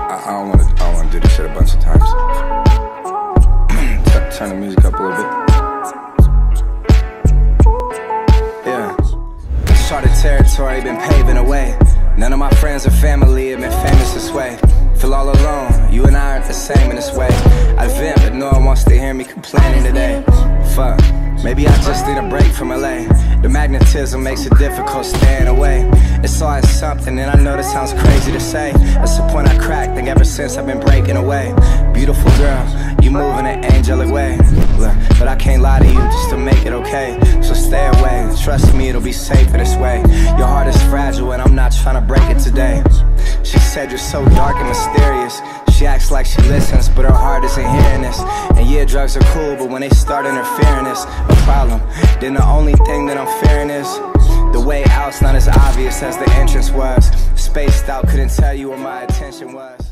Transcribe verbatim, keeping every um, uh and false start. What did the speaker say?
I, I don't wanna, I don't wanna do this shit a bunch of times. Turn the music up a little bit. Yeah. Uncharted territory, been paving a way. None of my friends or family have been famous this way. Feel all alone, you and I aren't the same in this way. I vent, but no one wants to hear me complaining today. Fuck, maybe I just need a break from L A. The magnetism makes it difficult staying away. It's always something, and I know this sounds crazy to say. That's the point I cracked, think ever since I've been breaking away. Beautiful girl, you move in an angelic way. But I can't lie to you just to make it okay. So stay away, trust me, it'll be safer this way. Your heart is fragile and I'm not trying to break it today. She said you're so dark and mysterious. She acts like she listens, but her heart isn't hearing this. And yeah, drugs are cool, but when they start interfering, it's a problem. Then the only thing that I'm fearing is the way out's not as obvious as the entrance was. Spaced out, couldn't tell you where my attention was.